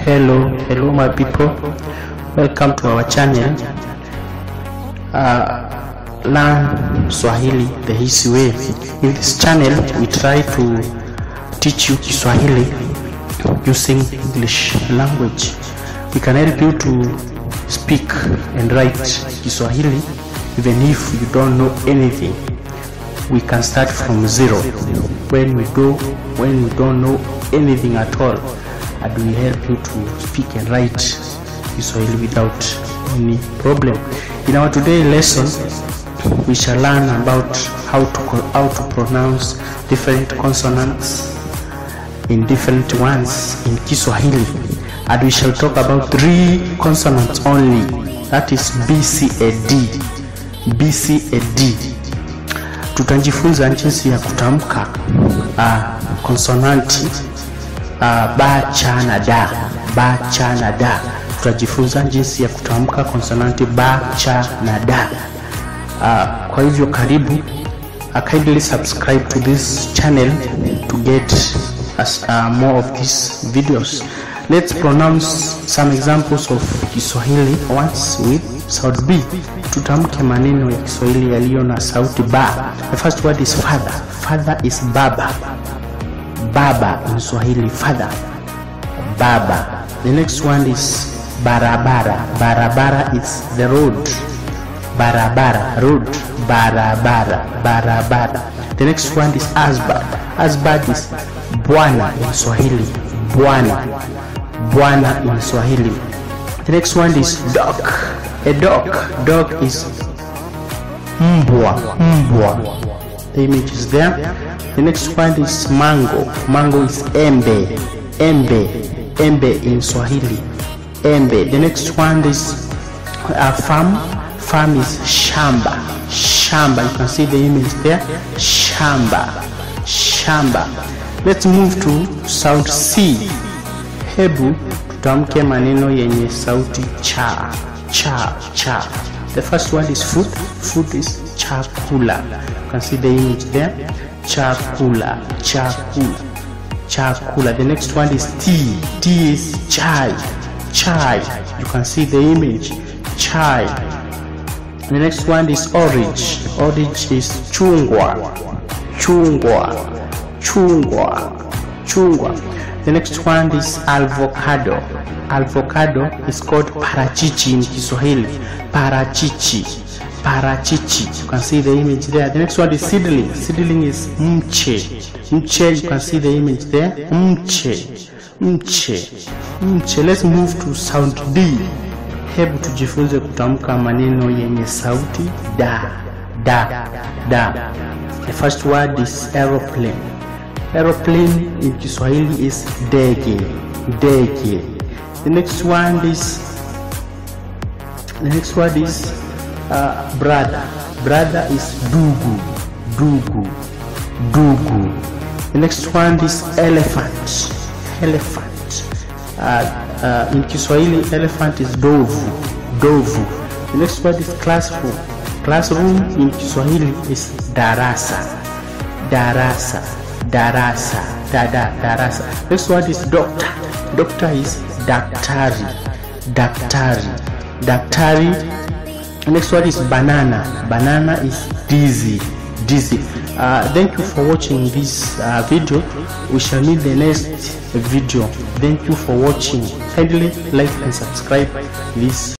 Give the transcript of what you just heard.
Hello my people, welcome to our channel. Learn Swahili the easy way. In this channel we try to teach you Kiswahili using English language. We can help you to speak and write Kiswahili even if you don't know anything. We can start from zero when we don't know anything at all, and we help you to speak and write Kiswahili without any problem. In our today's lesson, we shall learn about how to pronounce different consonants in different ones in Kiswahili, and we shall talk about 3 consonants only, that is B, C, and D. B, C, and D. Tutajifunza jinsi ya kutamka konsonanti ba, cha na da, ba, cha na da. Tutajifunza jinsi ya kutamka konsonanti ba, cha na da. Kwa hivyo karibu, kindly subscribe to this channel to get more of these videos. Let's pronounce some examples of Kiswahili once with sound B. Tutamke maneno ya Kiswahili yaliyo na sauti ba. The first word is father. Father is baba. Baba in Swahili, father, baba. The next one is barabara. Barabara is the road. Barabara, road. Barabara, barabara. The next one is asbad. Asbad is bwana in Swahili. Bwana, bwana in Swahili. The next one is dog. A dog. Dog is mbwa. Mbwa. The image is there. The next one is mango. Mango is embe. Embe. Embe in Swahili. Embe. The next one is farm. Farm is shamba. Shamba. You can see the image there. Shamba. Shamba. Let's move to sound C. Hebu tutamke maneno yenye sauti cha. Cha, cha. The first one is food. Food is chakula. You can see the image there. Chakula, chakula, chakula. The next one is tea. Tea is chai. Chai. You can see the image. Chai. The next one is orange. Orange is chungwa. Chungwa. Chungwa. Chungwa. The next one is avocado. Avocado is called parachichi in Kiswahili. Parachichi. Parachichi. You can see the image there. The next one is seedling. Seedling is mche. Mche. You can see the image there. Mche. Mche. Mche. Let's move to sound D. Hebu tujifunze kutamka maneno yenye sauti da. Da. Da. The first word is aeroplane. Aeroplane in Kiswahili is ndege. Ndege. The next one is brother. Brother is dugu. Dugu. Dugu. The next one is elephant. Elephant. In Kiswahili, elephant is dovu. Dovu. The next one is classroom. Classroom in Kiswahili is darasa. Darasa. Darasa. Darasa. Next one is doctor. Doctor is daktari. Daktari. Daktari. Next one is banana. Banana is dizzy. Dizzy. Thank you for watching this video. We shall meet the next video. Thank you for watching. Kindly like and subscribe this